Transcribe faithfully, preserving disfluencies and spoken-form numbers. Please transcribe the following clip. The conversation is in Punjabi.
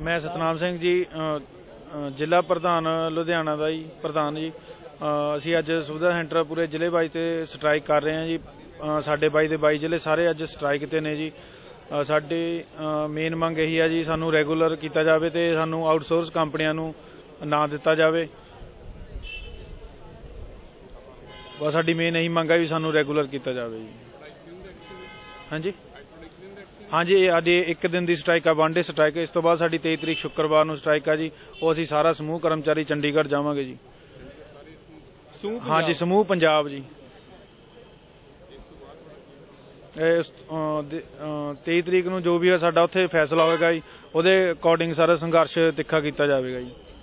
मैं सतनाम सिंह जी ਜ਼ਿਲ੍ਹਾ ਪ੍ਰਧਾਨ ਲੁਧਿਆਣਾ ਦਾ ਜੀ ਪ੍ਰਧਾਨ ਜੀ। ਅਸੀਂ ਅੱਜ ਸੁਵਿਧਾ ਸੈਂਟਰ ਪੂਰੇ ਜ਼ਿਲ੍ਹੇ ਵਾਈਜ਼ ਤੇ ਸਟ੍ਰਾਈਕ ਕਰ ਰਹੇ ਹਾਂ ਜੀ। ਸਾਡੇ ਬਾਈ ਦੇ ਬਾਈ ਜ਼ਿਲ੍ਹੇ ਸਾਰੇ ਅੱਜ ਸਟ੍ਰਾਈਕ ਤੇ ਨੇ ਜੀ। ਸਾਡੀ ਮੇਨ ਮੰਗ ਇਹੀ ਹੈ ਜੀ, ਸਾਨੂੰ ਰੈਗੂਲਰ ਕੀਤਾ ਜਾਵੇ ਤੇ ਸਾਨੂੰ ਆਊਟਸੋਰਸ ਕੰਪਨੀਆਂ ਨੂੰ ਨਾ ਦਿੱਤਾ ਜਾਵੇ। ਬਸ ਸਾਡੀ ਮੇਨ ਇਹੀ ਮੰਗ ਹੈ ਵੀ ਸਾਨੂੰ ਰੈਗੂਲਰ ਕੀਤਾ ਜਾਵੇ ਜੀ। ਹਾਂਜੀ ਹਾਂਜੀ, ਅੱਜ ਇੱਕ ਦਿਨ ਦੀ ਸਟ੍ਰਾਈਕ ਆ, ਵਨ ਡੇ ਸਟ੍ਰਾਈਕ। ਇਸ ਤੋਂ ਬਾਅਦ ਸਾਡੀ ਤੇਈ ਤਰੀਕ ਸ਼ੁੱਕਰਵਾਰ ਨੂੰ ਸਟ੍ਰਾਈਕ ਆ ਜੀ। ਉਹ ਅਸੀਂ ਸਾਰਾ ਸਮੂਹ ਕਰਮਚਾਰੀ ਚੰਡੀਗੜ੍ਹ ਜਾਵਾਂਗੇ ਜੀ। ਹਾਂਜੀ, ਸਮੂਹ ਪੰਜਾਬ ਜੀ। ਤੇਈ ਤਰੀਕ ਨੂੰ ਜੋ ਵੀ ਹੈ ਸਾਡਾ ਉੱਥੇ ਫੈਸਲਾ ਹੋਏਗਾ ਜੀ, ਉਹਦੇ ਅਕੋਰਡਿੰਗ ਸਾਰਾ ਸੰਘਰਸ਼ ਤਿੱਖਾ ਕੀਤਾ ਜਾਵੇਗਾ ਜੀ।